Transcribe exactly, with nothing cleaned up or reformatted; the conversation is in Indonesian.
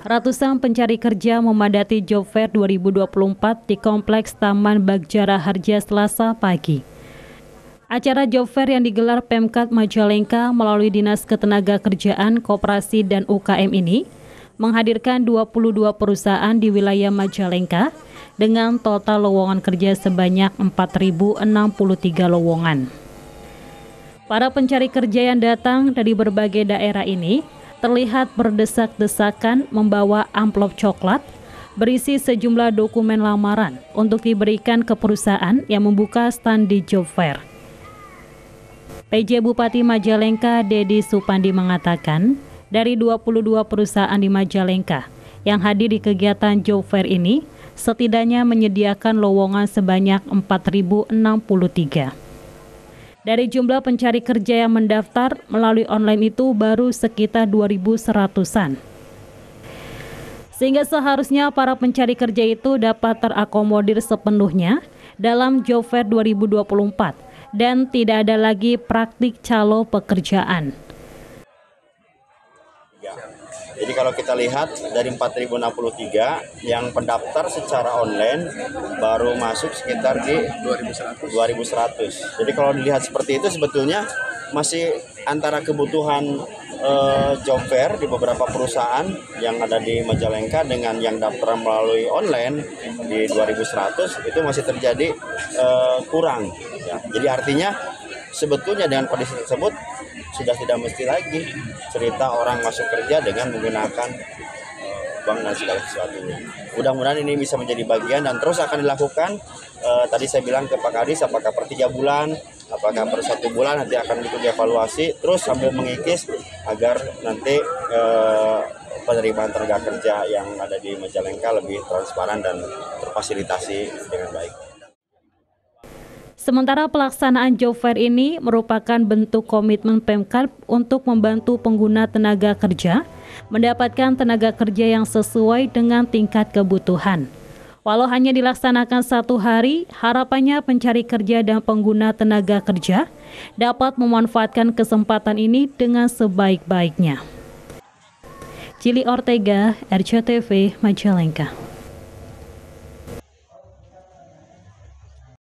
Ratusan pencari kerja memadati Job Fair dua ribu dua puluh empat di Kompleks Taman Bagjara Harja Selasa pagi. Acara Job Fair yang digelar Pemkat Majalengka melalui Dinas Ketenagakerjaan, Koperasi dan U K M ini menghadirkan dua puluh dua perusahaan di wilayah Majalengka dengan total lowongan kerja sebanyak empat ribu enam puluh tiga lowongan. Para pencari kerja yang datang dari berbagai daerah ini terlihat berdesak-desakan membawa amplop coklat berisi sejumlah dokumen lamaran untuk diberikan ke perusahaan yang membuka stand di Job Fair. P J Bupati Majalengka Dedi Supandi mengatakan, dari dua puluh dua perusahaan di Majalengka yang hadir di kegiatan Job Fair ini, setidaknya menyediakan lowongan sebanyak empat ribu enam puluh tiga. Dari jumlah pencari kerja yang mendaftar melalui online itu baru sekitar dua ribu seratusan. Sehingga seharusnya para pencari kerja itu dapat terakomodir sepenuhnya dalam Job Fair dua ribu dua puluh empat dan tidak ada lagi praktik calo pekerjaan. Jadi kalau kita lihat dari empat ribu enam puluh tiga yang pendaftar secara online baru masuk sekitar di dua ribu seratus. Jadi kalau dilihat seperti itu sebetulnya masih antara kebutuhan eh, job fair di beberapa perusahaan yang ada di Majalengka dengan yang daftar melalui online di dua ribu seratus itu masih terjadi eh, kurang. Ya. Jadi artinya sebetulnya dengan kondisi tersebut sudah tidak mesti lagi cerita orang masuk kerja dengan menggunakan uh, bank dan segala sesuatunya. Mudah-mudahan ini bisa menjadi bagian dan terus akan dilakukan. Uh, tadi saya bilang ke Pak Kadis apakah per tiga bulan, apakah per satu bulan nanti akan ikut dievaluasi terus sambil mengikis agar nanti uh, penerimaan tenaga kerja yang ada di Majalengka lebih transparan dan terfasilitasi dengan baik. Sementara pelaksanaan Job Fair ini merupakan bentuk komitmen Pemkab untuk membantu pengguna tenaga kerja mendapatkan tenaga kerja yang sesuai dengan tingkat kebutuhan. Walau hanya dilaksanakan satu hari, harapannya pencari kerja dan pengguna tenaga kerja dapat memanfaatkan kesempatan ini dengan sebaik-baiknya. Cili Ortega, R C T V, Majalengka.